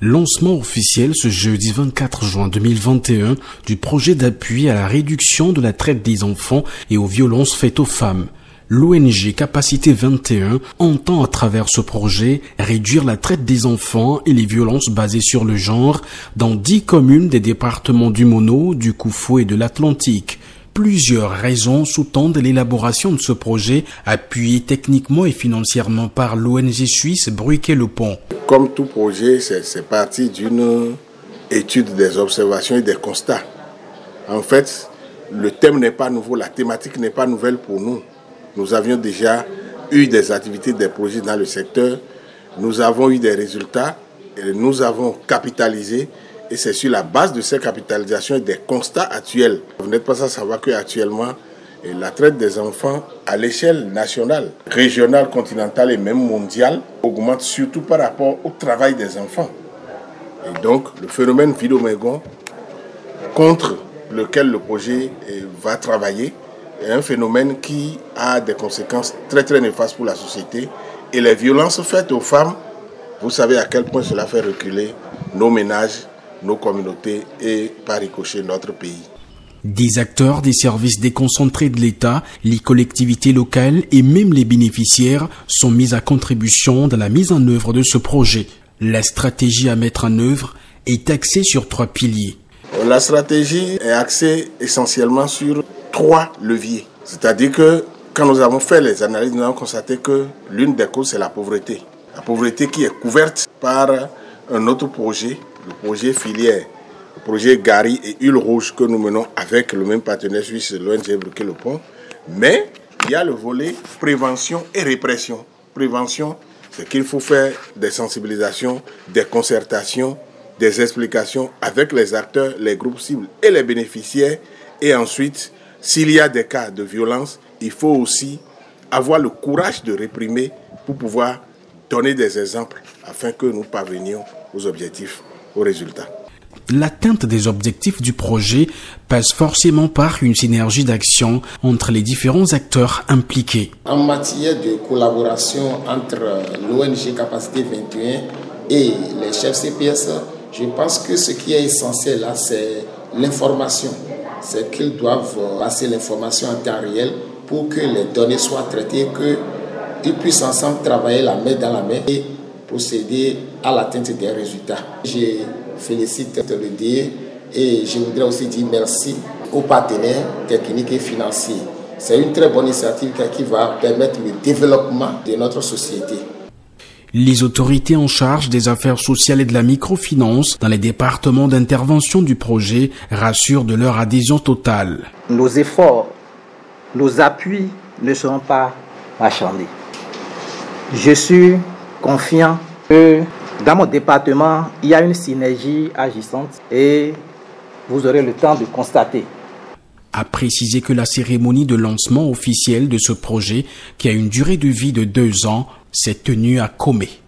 Lancement officiel ce jeudi 24 juin 2021 du projet d'appui à la réduction de la traite des enfants et aux violences faites aux femmes. L'ONG Capacité 21 entend à travers ce projet réduire la traite des enfants et les violences basées sur le genre dans 10 communes des départements du Mono, du Koufou et de l'Atlantique. Plusieurs raisons sous-tendent l'élaboration de ce projet, appuyé techniquement et financièrement par l'ONG suisse Bruquet Le Pont. Comme tout projet, c'est parti d'une étude des observations et des constats. En fait, le thème n'est pas nouveau, la thématique n'est pas nouvelle pour nous. Nous avions déjà eu des activités, des projets dans le secteur. Nous avons eu des résultats et nous avons capitalisé. Et c'est sur la base de ces capitalisations et des constats actuels. Vous n'êtes pas sans savoir qu'actuellement, la traite des enfants à l'échelle nationale, régionale, continentale et même mondiale augmente surtout par rapport au travail des enfants. Et donc, le phénomène Fidomégon, contre lequel le projet va travailler, est un phénomène qui a des conséquences très très néfastes pour la société. Et les violences faites aux femmes, vous savez à quel point cela fait reculer nos ménages, nos communautés et par ricochet notre pays. Des acteurs des services déconcentrés de l'État, les collectivités locales et même les bénéficiaires sont mis à contribution dans la mise en œuvre de ce projet. La stratégie à mettre en œuvre est axée sur 3 piliers. La stratégie est axée essentiellement sur 3 leviers. C'est-à-dire que quand nous avons fait les analyses, nous avons constaté que l'une des causes, c'est la pauvreté. La pauvreté qui est couverte par un autre projet, le projet filière, le projet Gari et Huile Rouge que nous menons avec le même partenaire suisse, l'ONG Bruquet Le Pont. Mais il y a le volet prévention et répression. Prévention, c'est qu'il faut faire des sensibilisations, des concertations, des explications avec les acteurs, les groupes cibles et les bénéficiaires. Et ensuite, s'il y a des cas de violence, il faut aussi avoir le courage de réprimer pour pouvoir donner des exemples afin que nous parvenions aux objectifs, aux résultats. L'atteinte des objectifs du projet passe forcément par une synergie d'action entre les différents acteurs impliqués. En matière de collaboration entre l'ONG Capacité 21 et les chefs CPS, je pense que ce qui est essentiel là, c'est l'information. C'est qu'ils doivent passer l'information en temps réel pour que les données soient traitées, qu'ils puissent ensemble travailler la main dans la main et procéder à l'atteinte des résultats. Je félicite le DE et je voudrais aussi dire merci aux partenaires techniques et financiers. C'est une très bonne initiative qui va permettre le développement de notre société. Les autorités en charge des affaires sociales et de la microfinance dans les départements d'intervention du projet rassurent de leur adhésion totale. Nos efforts, nos appuis ne seront pas marchandés. Je suis confiant que dans mon département, il y a une synergie agissante et vous aurez le temps de constater. A préciser que la cérémonie de lancement officiel de ce projet, qui a une durée de vie de 2 ans, s'est tenue à Comé.